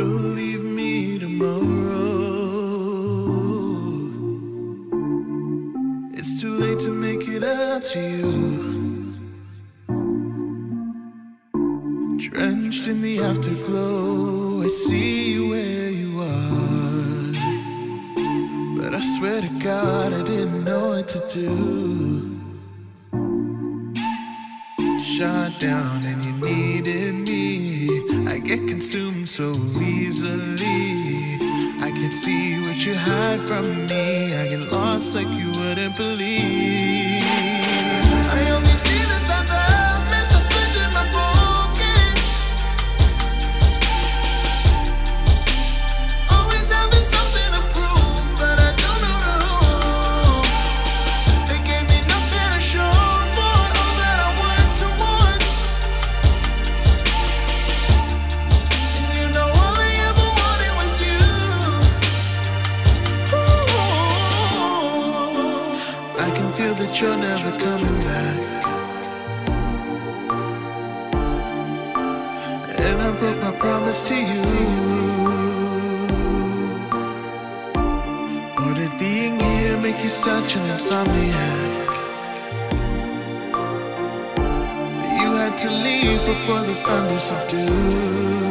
You'll leave me tomorrow. It's too late to make it up to you. Drenched in the afterglow, I see where you are. But I swear to God, I didn't know what to do. Shot down and you needed me. I get consumed so easily. I can see what you hide from me. I get lost like you wouldn't believe. I only see the signs of missuspicion, my focus. Always having something to prove, but I don't know who. They gave me nothing to show for all that I worked towards. And you know all I ever wanted was you. Ooh. I can feel that you're never coming back. And I broke my promise to you. Or did being here make you such an insomniac? You had to leave before the thunder subdued.